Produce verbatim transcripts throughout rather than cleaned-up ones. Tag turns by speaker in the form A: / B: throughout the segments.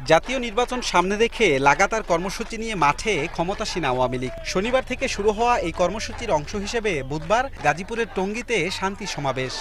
A: জাতীয় নির্বাচন সামনে রেখে লাগাতার কর্মসূচি নিয়ে মাঠে ক্ষমতাসীন আওয়ামী লীগ। শনিবার থেকে শুরু হওয়া এই কর্মসূচির অংশ হিসেবে বুধবার গাজীপুরের টঙ্গীতে শান্তি সমাবেশ।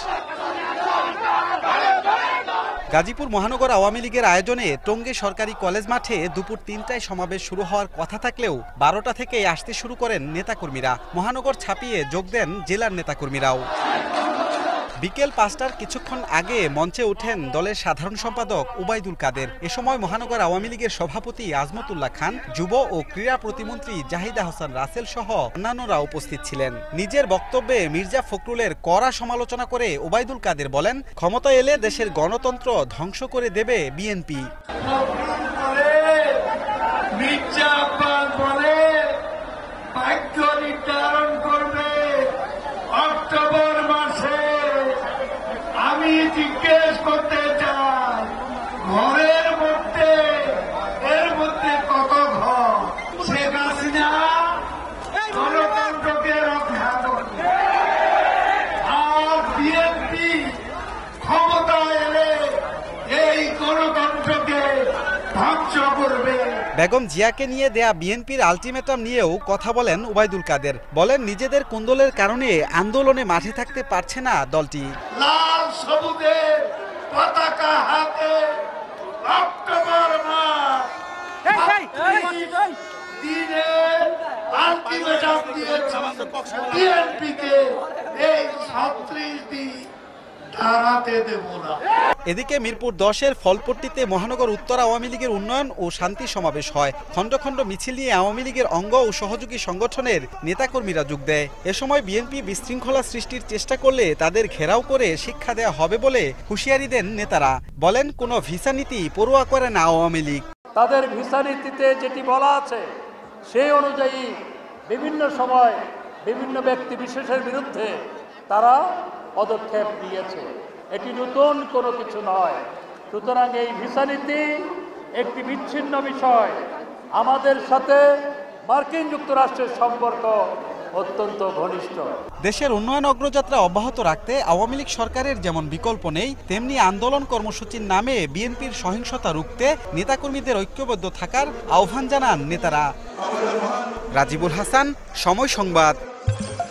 A: গাজীপুর মহানগর আওয়ামী লীগের আয়োজনে টঙ্গী সরকারি কলেজ মাঠে দুপুর তিনটায় সমাবেশ শুরু হওয়ার কথা থাকলেও বারোটা থেকে আসতে শুরু করেন নেতাকর্মীরা। মহানগর ছাপিয়ে যোগ দেন জেলার নেতাকর্মীরাও। বিকেল পাঁচটার কিছুক্ষণ আগে মঞ্চে ওঠেন দলের সাধারণ সম্পাদক ওবাইদুল কাদের। এ সময় মহানগর আওয়ামী লীগের সভাপতি আজমতুল্লাহ খান, যুব ও ক্রীড়া প্রতিমন্ত্রী জাহিদা হাসান রাসেল সহ অন্যান্যরা উপস্থিত ছিলেন। নিজের বক্তব্যে মির্জা ফখরুলের কড়া সমালোচনা করে ওবাইদুল কাদের বলেন, ক্ষমতায় এলে দেশের গণতন্ত্র ধ্বংস করে দেবে বিএনপি।
B: অক্টোবর মাসে আমি জিজ্ঞেস করতে চাই, ঘরের মধ্যে এর মধ্যে কত ঘর? শেখ হাসিনা গণতন্ত্রকে রক্ষা করবে, আর বিএনপি ক্ষমতা এলে এই গণতন্ত্রকে ধ্বংস করবে।
A: বেগম জিয়াকে নিয়ে দেয়া বিএনপির আলটিমেটাম নিয়েও কথা বলেন ওবাইদুল কাদের। বলেন, নিজেদের কুন্দলের কারণে আন্দোলনে মাঠে থাকতে পারছে না দলটি।
B: লাল সবুজের পতাকা হাতে অক্টোবর মাস দিনে আলটিমেটাম দিয়েছে বিএনপিকে, এই ছত্রিশ দিন দাঁড়াতে দেব না।
A: এদিকে মিরপুর দশের ফলপট্টিতে মহানগর উত্তর আওয়ামী লীগের উন্নয়ন ও শান্তি সমাবেশ হয়। খণ্ড খণ্ড মিছিল নিয়ে আওয়ামী লীগের অঙ্গ ও সহযোগী সংগঠনের নেতাকর্মীরা যোগ দেয়। এ সময় বিএনপি বিশৃঙ্খলা সৃষ্টির চেষ্টা করলে তাদের ঘেরাও করে শিক্ষা দেওয়া হবে বলে হুঁশিয়ারি দেন নেতারা। বলেন, কোনো ভিসা নীতি পরোয়া করে না আওয়ামী লীগ।
C: তাদের ভিসা নীতিতে যেটি বলা আছে সেই অনুযায়ী বিভিন্ন সময় বিভিন্ন ব্যক্তি বিশেষের বিরুদ্ধে তারা পদক্ষেপ নিয়েছে। এটি নতুন কোনো কিছু নয়। সুতরাং এই ভিসা নীতি একটি বিচ্ছিন্ন বিষয়। আমাদের সাথে মার্কিন যুক্তরাষ্ট্রের সম্পর্ক অত্যন্ত ঘনিষ্ঠ।
A: দেশের উন্নয়ন অগ্রযাত্রা অব্যাহত রাখতে আওয়ামী লীগ সরকারের যেমন বিকল্প নেই, তেমনি আন্দোলন কর্মসূচির নামে বিএনপির সহিংসতা রুখতে নেতাকর্মীদের ঐক্যবদ্ধ থাকার আহ্বান জানান নেতারা। রাজিবুল হাসান, সময় সংবাদ।